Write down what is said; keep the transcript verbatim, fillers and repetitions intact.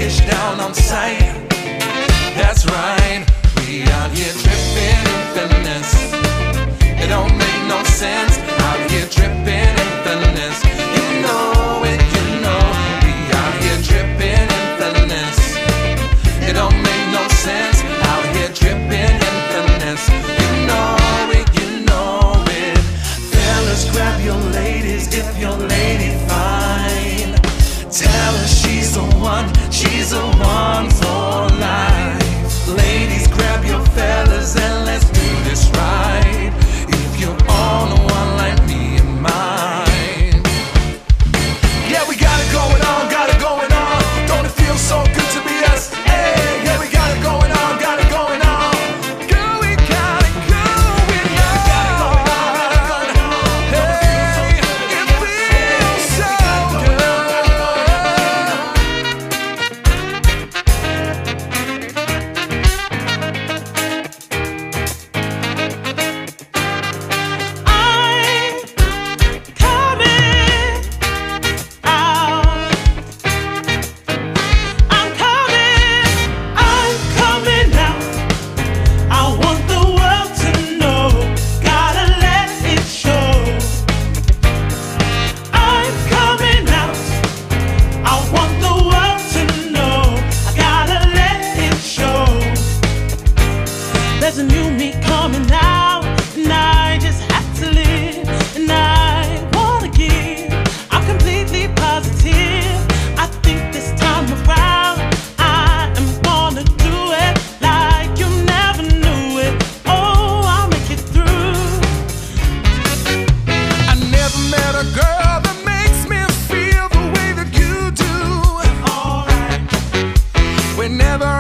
fish down on sight. That's right, we out here tripping in feelings. It don't make no sense, out here tripping in feelings. You know it, you know, we out here tripping in feelings. It don't make no sense, out here tripping in feelings. You know it, you know it. Fellas, grab your ladies if your lady fine. Tell her she's the one, she's the one for life. Ladies, grab your fellas and let's do this right. If you're all the one like me and mine. Yeah, we got it going on, got it going on. Don't it feel so good to be us? Hey, yeah, we got it going on, got it going on. Girl, we got it going on. Yeah, we got it going on, got it going on. Hey, it feels so good. There's a new me coming out, and I just have to live, and I wanna give. I'm completely positive. I think this time around I am gonna do it like you never knew it. Oh, I'll make it through. I never met a girl that makes me feel the way that you do. Alright. Whenever